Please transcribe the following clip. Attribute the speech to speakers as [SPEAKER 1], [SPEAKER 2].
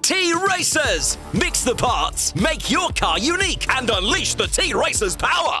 [SPEAKER 1] T-Racers! Mix the parts, make your car unique, and unleash the T-Racers power!